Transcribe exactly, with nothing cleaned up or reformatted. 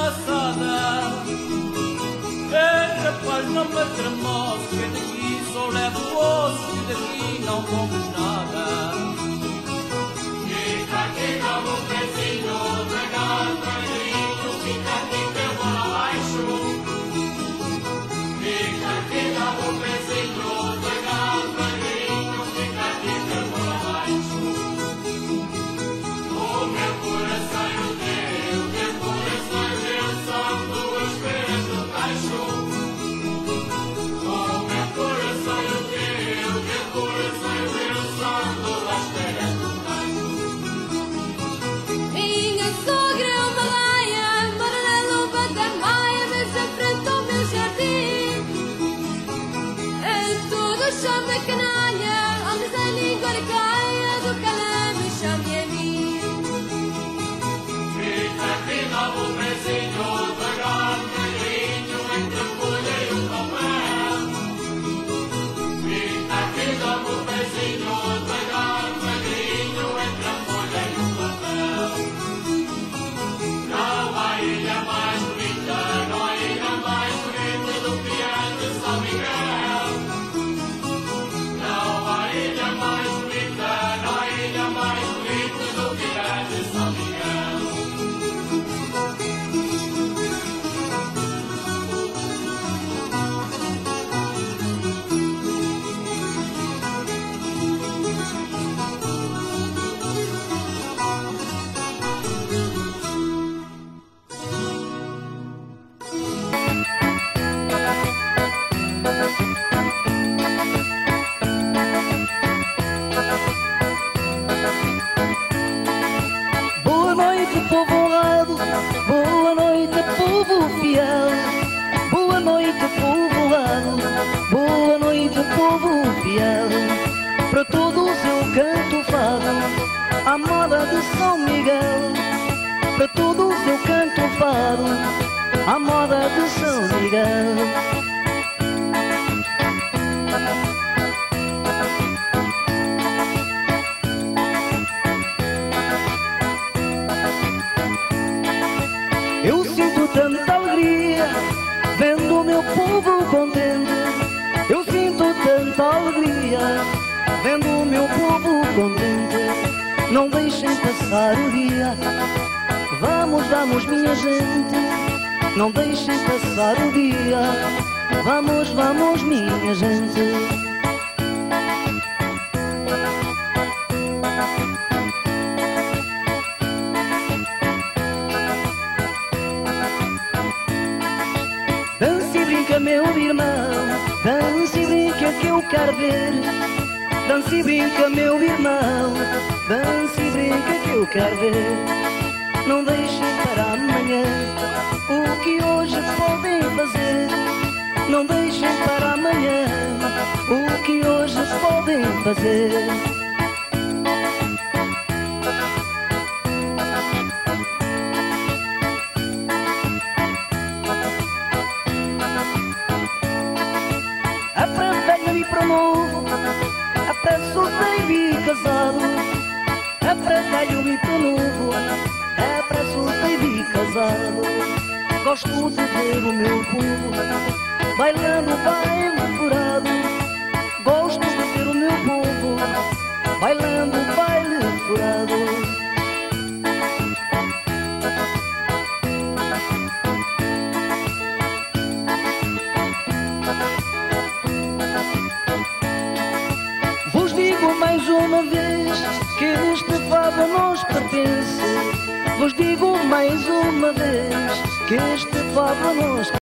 passada. É capaz, não me tremoso, que daqui só levo osso e daqui não pomos nada. Fica aqui, dá um pezinho, devagarinho, fica aqui que eu vou abaixo. Fica aqui, dá um pezinho, devagarinho, fica aqui que eu vou abaixo. O meu coração e o teu, o teu coração e o meu são duas peras do tacho. O meu coração e o teu, o teu coração e o meu são duas peras do tacho. Minha sogra é uma laia, mora na luva da maia, mas à frente ao meu jardim. É tudo chama canalha, andas a língua de caia, do calame chame a mim. Fica aqui, dá um pezinho, devagarinho, entre a folha e o papel. Fica aqui, dá um pezinho, devagarinho, entre a folha e o papel. Não há ilha mais bonita, não há ilha mais bonita do que a de São Miguel. Não há ilha mais bonita, não há ilha mais bonita do que a de São Miguel. Boa noite, povo honrado, boa noite, povo fiel. Boa noite, povo honrado, boa noite, povo fiel. Para todos eu canto fado, à moda de São Miguel. Para todos eu canto fado, à moda de São Miguel. Eu sinto tanta alegria vendo o meu povo contente. Eu sinto tanta alegria vendo o meu povo contente. Não deixem passar o dia, vamos, vamos minha gente. Não deixem passar o dia, vamos, vamos minha gente. Dança e brinca, meu irmão, dança e brinca que eu quero ver. Dança e brinca, meu irmão, dança e brinca que eu quero ver. Não deixem para amanhã o que hoje podem fazer. Não deixem para amanhã o que hoje podem fazer. É para velho e para novo, é para solteiro e casado. É para velho e para novo, é para solteiro e casado. Gosto de ver o meu povo bailando baile furado. Gosto de ver o meu povo bailando baile furado. Vos digo mais uma vez que este fado nos pertence. Vos digo mais uma vez que este fado nos